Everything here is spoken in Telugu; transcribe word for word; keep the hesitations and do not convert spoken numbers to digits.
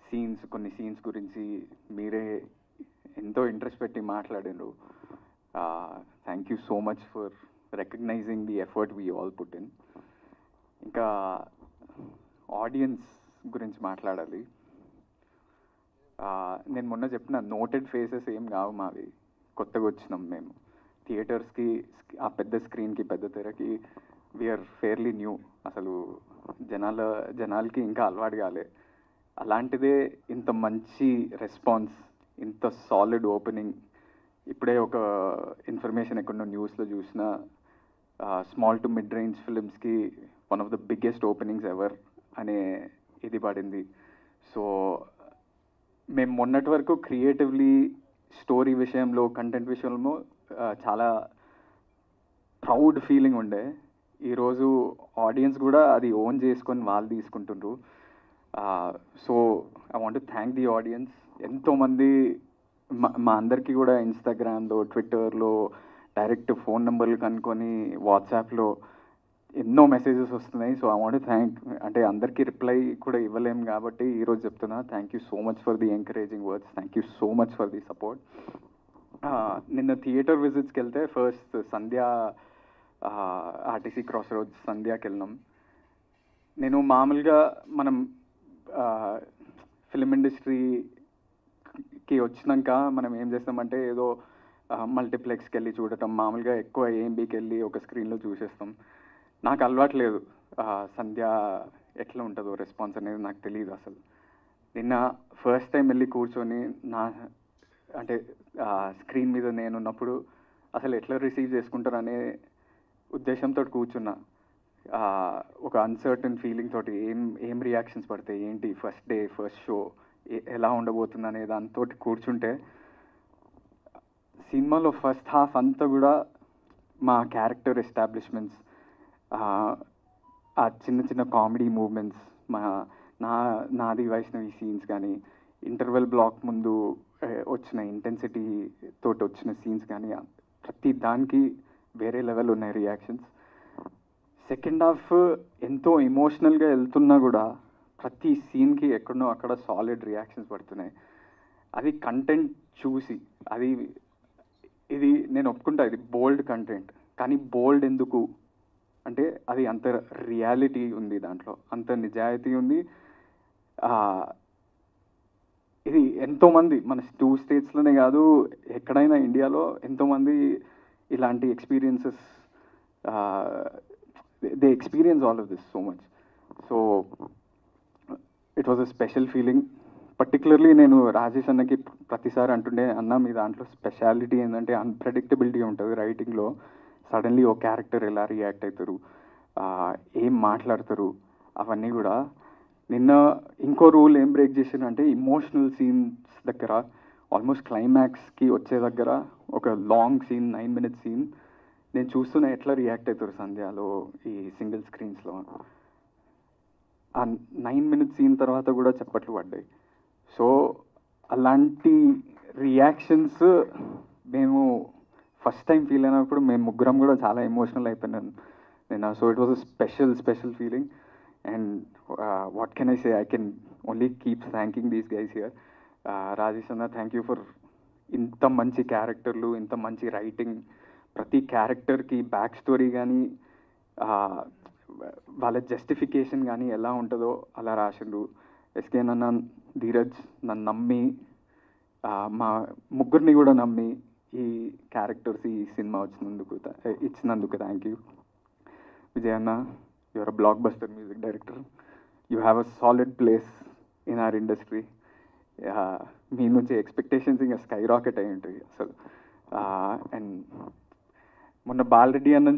సీన్స్ కొన్ని సీన్స్ గురించి మీరే ఎంతో ఇంట్రెస్ట్ పెట్టి మాట్లాడారు. Thank you so much for recognising the effort we all put in. ఇంకా ఆడియన్స్ గురించి మాట్లాడాలి. నేను మొన్న చెప్పిన నోటెడ్ ఫేసెస్ ఏం కావు మావి, కొత్తగా వచ్చినాం మేము థియేటర్స్కి, ఆ పెద్ద స్క్రీన్కి, పెద్ద తెరకి. We are fairly new. అసలు జనాల జనాలకి ఇంకా అలవాటు కాలే. అలాంటిదే ఇంత మంచి రెస్పాన్స్, ఇంత సాలిడ్ ఓపెనింగ్. ఇప్పుడే ఒక ఇన్ఫర్మేషన్ ఎక్కడో న్యూస్లో చూసిన, స్మాల్ టు మిడ్ రేంజ్ ఫిల్మ్స్కి one of the biggest openings ever అనే ఇది పడింది. సో మేము మొన్నటి వరకు క్రియేటివ్లీ, స్టోరీ విషయంలో, కంటెంట్ విషయంలో చాలా ప్రౌడ్ ఫీలింగ్ ఉండే. ఈరోజు ఆడియన్స్ కూడా అది ఓన్ చేసుకొని వాళ్ళు తీసుకుంటుండ్రు. So I want to thank the audience. ఎంతోమంది మా మా అందరికీ కూడా ఇన్స్టాగ్రామ్లో, ట్విట్టర్లో డైరెక్ట్ ఫోన్ నెంబర్లు కనుక్కొని వాట్సాప్లో ఎన్నో మెసేజెస్ వస్తున్నాయి. సో ఐ వాంట్ థ్యాంక్, అంటే అందరికీ రిప్లై కూడా ఇవ్వలేము కాబట్టి ఈరోజు చెప్తున్నా, thank you so much for the encouraging words. Thank you so much for the support. నిన్న థియేటర్ విజిట్స్కి వెళ్తే first Sandhya, RTC cross roads సంధ్యాకి వెళ్ళినాం. నేను మామూలుగా మనం ఫిలిం ఇండస్ట్రీకి వచ్చినాక మనం ఏం చేస్తామంటే ఏదో మల్టీప్లెక్స్కి వెళ్ళి చూడటం, మామూలుగా ఎక్కువ ఏఎంబీకి వెళ్ళి ఒక స్క్రీన్లో చూసేస్తాం. నాకు అలవాట్లేదు సంధ్య ఎట్లా ఉంటుందో రెస్పాన్స్ అనేది నాకు తెలియదు అసలు. నిన్న ఫస్ట్ టైం వెళ్ళి కూర్చొని నా అంటే స్క్రీన్ మీద నేను ఉన్నప్పుడు అసలు ఎట్లా రిసీవ్ చేసుకుంటారు అనే ఉద్దేశంతో కూర్చున్నా. ఒక అన్సర్టన్ ఫీలింగ్ తోటి ఏం ఏం రియాక్షన్స్ పడతాయి, ఏంటి ఫస్ట్ డే ఫస్ట్ షో ఎలా ఉండబోతుంది అనే దాంతో కూర్చుంటే, సినిమాలో ఫస్ట్ హాఫ్ అంతా కూడా మా క్యారెక్టర్ ఎస్టాబ్లిష్మెంట్స్, ఆ చిన్న చిన్న కామెడీ మూమెంట్స్, మా నా నాది వైష్ణవి సీన్స్ కానీ, ఇంటర్వెల్ బ్లాక్ ముందు వచ్చిన ఇంటెన్సిటీ తోటి వచ్చిన సీన్స్ కానీ, ప్రతి దానికి వేరే లెవెల్ ఉన్నాయి రియాక్షన్స్. సెకండ్ హాఫ్ ఎంతో ఎమోషనల్గా వెళ్తున్నా కూడా ప్రతి సీన్కి ఎక్కడనో అక్కడ సాలిడ్ రియాక్షన్స్ పడుతున్నాయి. అది కంటెంట్ చూసి, అది ఇది నేను ఒప్పుకుంటా, ఇది బోల్డ్ కంటెంట్. కానీ బోల్డ్ ఎందుకు అంటే అది అంత రియాలిటీ ఉంది దాంట్లో, అంత నిజాయితీ ఉంది. ఇది ఎంతోమంది మన టూ స్టేట్స్లోనే కాదు, ఎక్కడైనా ఇండియాలో ఎంతోమంది ఇలాంటి experiences, they experience all of this so much. So it was a special feeling. Particularly నేను రాజేష్ అన్నకి ప్రతిసారి అంటుండే, అన్న మీ దాంట్లో స్పెషాలిటీ ఏంటంటే అన్ప్రెడిక్టబిలిటీ ఉంటుంది రైటింగ్లో. సడన్లీ ఓ క్యారెక్టర్ ఎలా రియాక్ట్ అవుతారు, ఏం మాట్లాడతారు, అవన్నీ కూడా. నిన్న ఇంకో రూల్ ఏం బ్రేక్ చేసిందంటే ఇమోషనల్ సీన్స్ దగ్గర, ఆల్మోస్ట్ క్లైమాక్స్కి వచ్చే దగ్గర ఒక long scene, nine minutes scene నేను చూస్తున్నా ఎట్లా రియాక్ట్ అవుతారు సంధ్యాలో ఈ సింగిల్ స్క్రీన్స్లో. ఆ నైన్ మినిట్స్ సీన్ తర్వాత కూడా చప్పట్లు పడ్డాయి. సో అలాంటి రియాక్షన్స్ మేము ఫస్ట్ టైం ఫీల్ అయినప్పుడు మేము ముగ్గురం కూడా చాలా ఎమోషనల్ అయిపోయినాను నేను. So it was a special special feeling. And what can I say, I can only keep thanking these guys here. Rajesh అన్న, థ్యాంక్ యూ ఫర్ ఇంత మంచి క్యారెక్టర్లు, ఇంత మంచి రైటింగ్. ప్రతి క్యారెక్టర్కి బ్యాక్ స్టోరీ కానీ, వాళ్ళ జస్టిఫికేషన్ కానీ ఎలా ఉంటుందో అలా రాసిండ్రు. ఎస్కే నన్న, ధీరజ్ నన్ను నమ్మి, మా ముగ్గురిని కూడా నమ్మి ఈ క్యారెక్టర్స్ ఈ సినిమా వచ్చినందుకు ఇచ్చినందుకు థ్యాంక్ యూ. విజయ్ అన్న, your a blockbuster music director. You have a solid place in our industry. మీ నుంచి ఎక్స్పెక్టేషన్స్ ఇంకా స్కై రాకెట్ అయి ఉంటాయి అసలు. అండ్ మొన్న బాలరెడ్డి అన్న